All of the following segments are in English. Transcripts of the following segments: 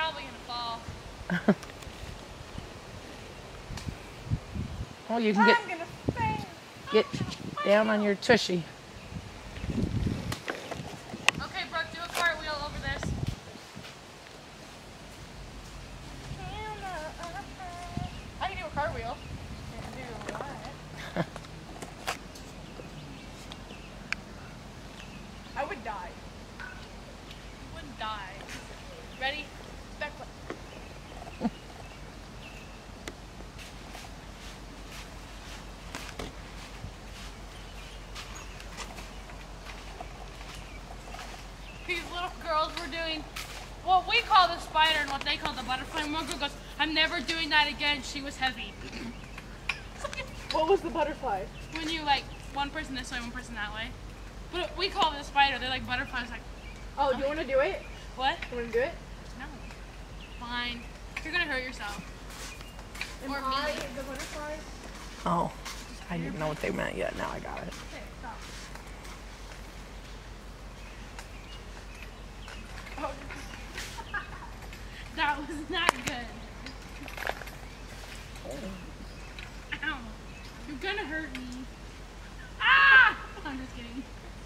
probably gonna fall. Oh, you can get down on your tushy. Okay, Brooke, do a cartwheel over this. I can do a cartwheel. Can do what? I would die. You wouldn't die. Ready? Back foot. These little girls were doing what we call the spider and what they call the butterfly. And one girl goes, I'm never doing that again. She was heavy. What was the butterfly? When you like one person this way, one person that way. But we call it a spider. They're like butterflies. Like, oh, do you want to do it? what? You want to do it? No. Fine. You're gonna hurt yourself. Am Or I me. the butterfly? Oh, I didn't know what they meant yet. Now I got it. Okay, stop. Oh. That was not good. Ow. You're gonna hurt me. Ah! I'm just kidding.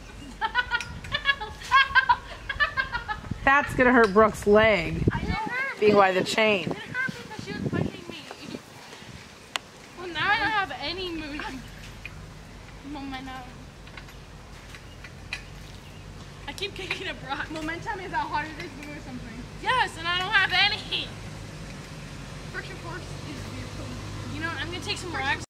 That's gonna hurt Brooke's leg, It hurt being me. by the chain. It hurt because she was pushing me. Well, now I don't have any movement. Momentum. I keep kicking a rock. Momentum is how hard it is to move something. Yes, and I don't have any. Friction force is beautiful. You know what? I'm gonna take some more